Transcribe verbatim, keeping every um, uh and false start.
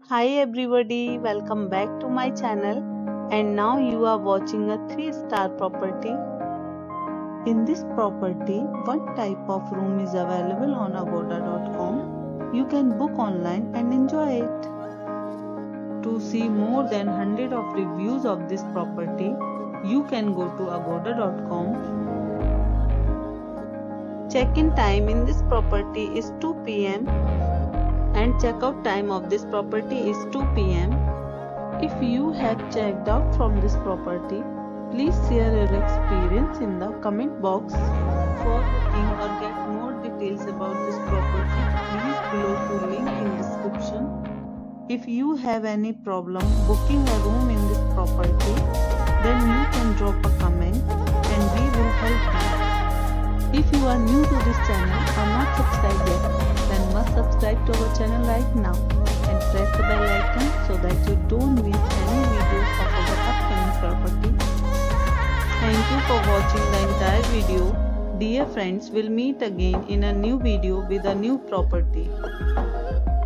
Hi everybody, welcome back to my channel, and now you are watching a three star property. In this property, one type of room is available on agoda dot com. You can book online and enjoy it. To see more than one hundred of reviews of this property, you can go to agoda dot com. Check-in time in this property is two p m and checkout time of this property is two p m If you have checked out from this property, please share your experience in the comment box. For booking or get more details about this property, please below to link in description. If you have any problem booking a room in this property, then you can drop a comment and we will help you. If you are new to this channel or not subscribed yet, then must subscribe to our channel right now and press the bell icon so that you don't miss any videos of our upcoming property. Thank you for watching the entire video. Dear friends, we'll meet again in a new video with a new property.